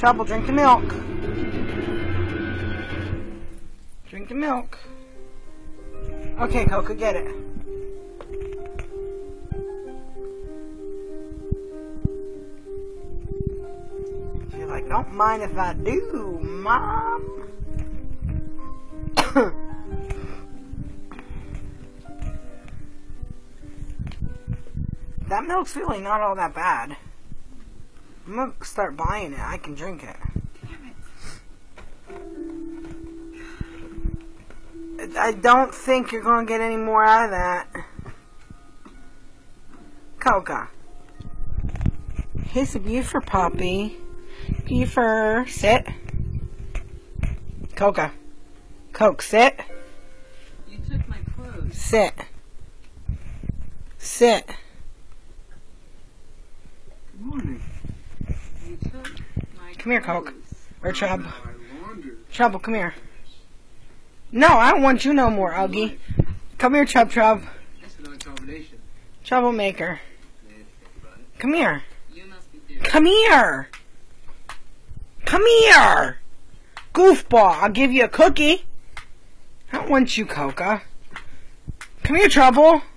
Trouble, drink the milk. Drink the milk. Okay, Coca, get it. She's like, don't mind if I do, Mom. That milk's really not all that bad. I'm gonna start buying it. I can drink it. I don't think you're gonna get any more out of that. Coca. Here's a beautiful puppy. Beautiful. Sit. Coca. Coke, sit. You took my clothes. Sit. Sit. Good morning. You took my Come here, Coke. clothes. Or Trouble. I laundered. Trouble, come here. No, I don't want you no more, Uggy. Come here, Chub. That's another combination. Troublemaker. Come here. You must be doing. Come here. Come here. Goofball, I'll give you a cookie. I don't want you, Coca. Come here, Trouble.